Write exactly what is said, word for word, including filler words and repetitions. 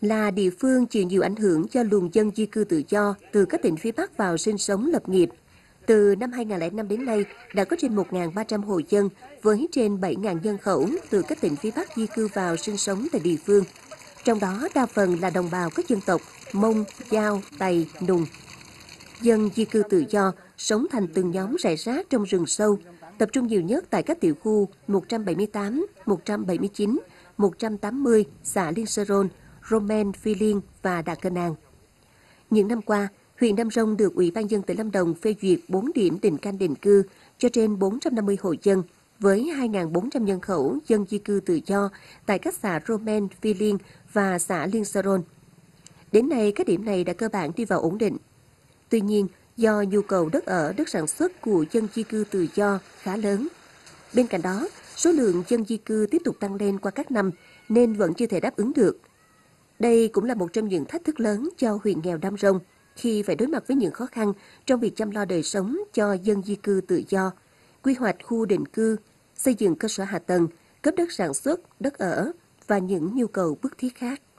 là địa phương chịu nhiều ảnh hưởng do luồng dân di cư tự do từ các tỉnh phía Bắc vào sinh sống lập nghiệp. Từ năm hai nghìn không trăm lẻ năm đến nay, đã có trên một nghìn ba trăm hộ dân với trên bảy nghìn nhân khẩu từ các tỉnh phía Bắc di cư vào sinh sống tại địa phương. Trong đó, đa phần là đồng bào các dân tộc Mông, Dao, Tày, Nùng. Dân di cư tự do sống thành từng nhóm rải rác trong rừng sâu, tập trung nhiều nhất tại các tiểu khu một trăm bảy mươi tám, một trăm bảy mươi chín, một trăm tám mươi, xã Liên Sơ Rôn, Romen, Phi Liên và Đạ Cơ Nàng. Những năm qua, huyện Đam Rông được Ủy ban nhân dân tỉnh Lâm Đồng phê duyệt bốn điểm định canh định cư cho trên bốn trăm năm mươi hộ dân với hai nghìn bốn trăm nhân khẩu dân di cư tự do tại các xã Romen, Phi Liên và xã Liên Sơ Rôn. Đến nay, các điểm này đã cơ bản đi vào ổn định. Tuy nhiên, do nhu cầu đất ở, đất sản xuất của dân di cư tự do khá lớn. Bên cạnh đó, số lượng dân di cư tiếp tục tăng lên qua các năm nên vẫn chưa thể đáp ứng được. Đây cũng là một trong những thách thức lớn cho huyện nghèo Đam Rông khi phải đối mặt với những khó khăn trong việc chăm lo đời sống cho dân di cư tự do, quy hoạch khu định cư, xây dựng cơ sở hạ tầng, cấp đất sản xuất, đất ở và những nhu cầu bức thiết khác.